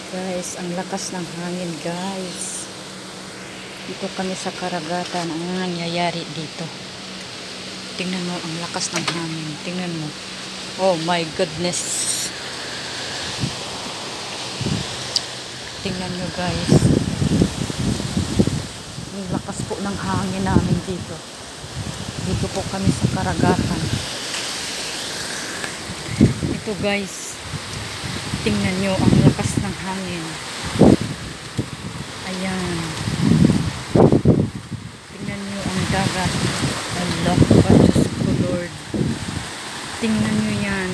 Guys, ang lakas ng hangin, guys. Dito kami sa karagatan. Ang nangyayari dito. Tingnan mo ang lakas ng hangin. Tingnan mo. Oh my goodness. Tingnan nyo, guys. Ang lakas po ng hangin namin dito. Dito po kami sa karagatan. Ito, guys. Tingnan nyo ang lakas ng hangin. Ayan. Tingnan nyo ang dagat. Allah, Diyos ko Lord. Tingnan nyo yan.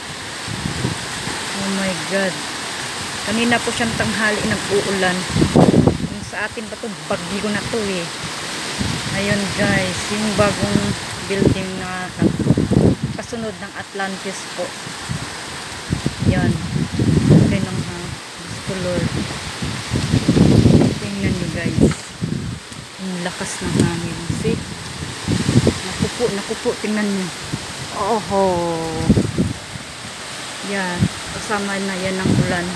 Oh my God. Kanina po siyang tanghali nag-uulan. Yung sa atin ba ito? Bagyo na to eh. Ayun guys. Yung bagong building na kasunod ng Atlantis po. Yan. Okay lang ha. Diyos ko Lord. Tingnan nyo guys. Ang lakas ng hangin. See? Nakupo. Tingnan nyo. Oho. Yan. Kasama na yan ng ulan.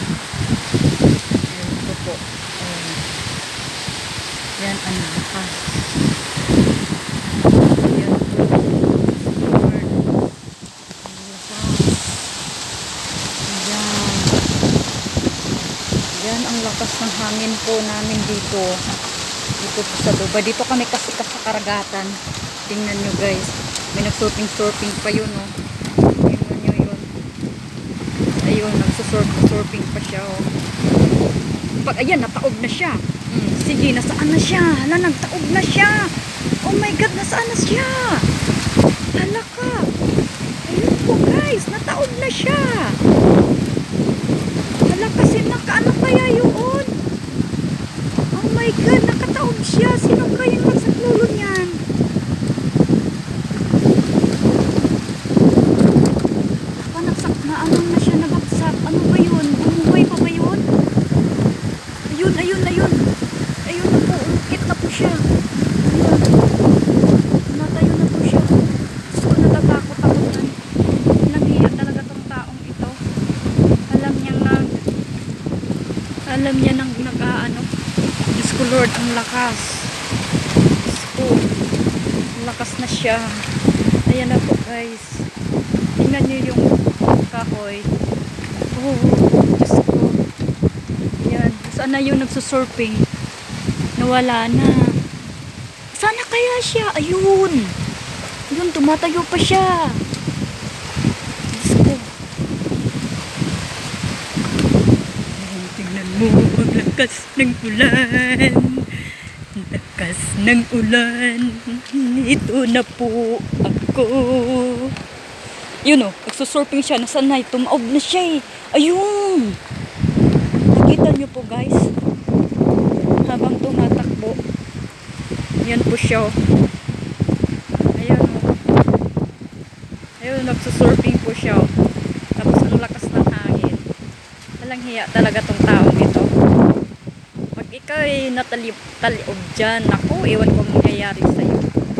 Ayan ito po. Ayan. Yan ang lakas. Ayan po. Lord. Yan ang lakas ng hangin po namin dito. Dito po sa Dubai. Dito kami kasi sa karagatan. Tingnan nyo guys. May nagsurfing pa yun oh. Tingnan nyo yun. Ayun, nagsusurfing pa siya oh. Pag ayan, nataob na siya. Sige, nasaan na siya? Hala, nagtaob na siya. Oh my God, nasaan na siya? Hala ka. Ayun po guys, nataob na siya. Hala kasi nakaano kaya yun? Oh my God, nakataob siya. Sino kayang magsaklolo niyan? Ano na siya nabagsak? Ano ba yun? Bumuhay pa ba yun? Ayun. Ayun na po. Umukit na po siya. Ayun. Natayo na po siya. So, natatakot ako na. Nanghiya talaga tong taong ito. Alam niya nang nag-aano. Diyos ko Lord, ang lakas. Diyos ko. Ang lakas na siya. Ayan na po guys. Tingnan niyo yung kahoy. Oh, Diyos ko. Yan. Saan na yung nagsusurfing? Nawala na. Sana kaya siya? Ayun. Ayun, tumatayo pa siya. Diyos ko. Ayun, tingnan mo. Ang lakas ng ulan. Lakas ng ulan. Ito na po ako. Yun o, nagsusurfing siya, nasanay, tumaob na siya eh. Ayun! Nakita nyo po guys, habang tumatakbo, yan po siya o. Ayun o. Ayun, nagsusurfing po siya o. Tapos ang lakas ng hangin. Walang hiya talaga tong taong ito. Pag ikaw ay nataliob dyan, ako, iwan ko mangyayari sa'yo.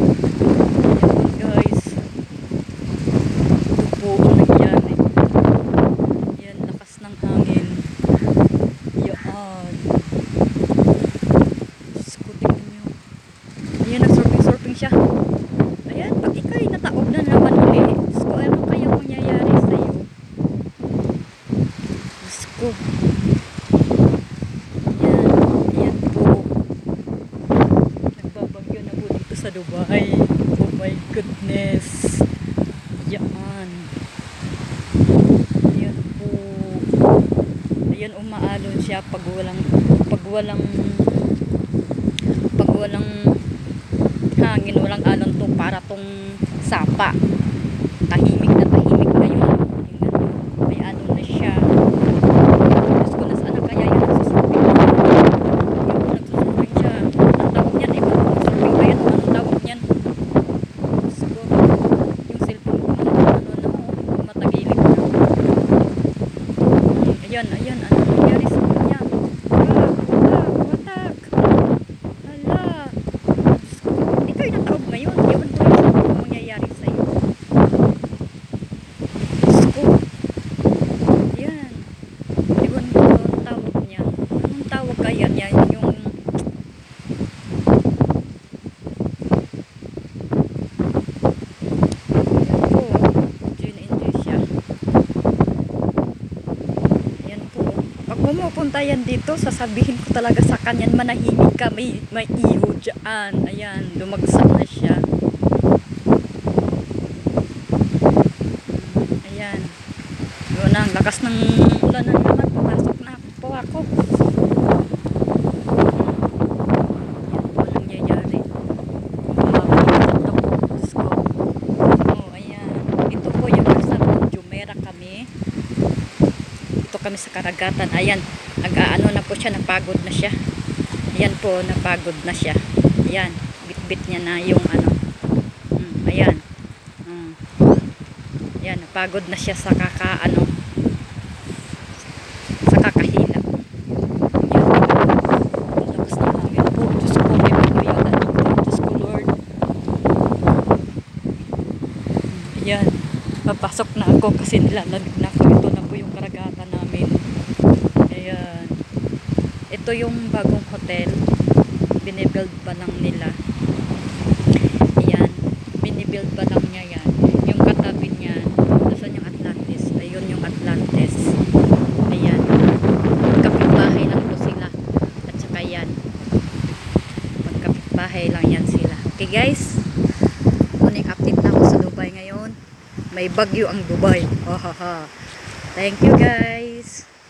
Yan, lakas ng hangin. Yan. Diyos ko, tingnan nyo. Ayan, nagsurfing siya. Ayan, pag ikaw'y nataob na naman ulit. Diyos ko, ano kaya mangyayari sa'yo? Diyos ko. Ayan po. Nagbabagyo na po dito sa Dubai. Oh my goodness. Yan. Ayan po. Ayan, umaalon siya pag walang hangin, walang alon to, para tong sapa. Tahimik na yun. May alon na siya. Diyos ko, nasaan na kaya yun? Nagsusurfing siya. Ang tawag niyan, iba nagsusurfing ba yan? Anong tawag niyan? Diyos ko. Yung cellphone ko matagilid na. Ayan, ano nangyari sa kanya? Watak. Hala. Ikaw yung nataob ngayon. Ewan ko yung mangyayari sa'yo. Diyos ko. Ayan. Ewan ko. Ayan, yan yung pumupunta yan dito, sasabihin ko talaga sa kanya, manahimik ka, may iho dyan. Ayan, lumagsak na siya. Ayan. Yun ang lakas ng ulan na naman. Papasok na po ako. Ayan po nangyayari. Oh, ayan. Ito po yung nasa Jumeirah kami. Kami sa karagatan. Ayan, nag-aano na po siya, napagod na siya. Ayan po, napagod na siya. Ayan, bit-bit niya na yung ano. Ayan. Ayan, napagod na siya sa kakaano. Sa kakahila. Ayan. Ang lakas na hangin po. Diyos ko, may magkuyagan dito. Diyos ko, Lord. Ayan. Papasok na ako kasi nilalamig na ako. Ito na po yung karagatan namin. Ayan. Ito yung bagong hotel. Binibuild pa lang nila. Ayan. Binibuild pa lang niya yan. Yung katabi niyan. Nasaan yung Atlantis? Ayun yung Atlantis. Ayan. Kapitbahay lang po sila. At saka yan. Pagkapitbahay lang yan sila. Okay guys. Muning update na ako sa Dubai ngayon. May bagyo ang Dubai. Thank you guys.